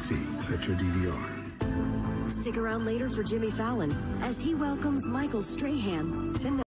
NBC. Set your DVR. Stick around later for Jimmy Fallon as he welcomes Michael Strahan tonight.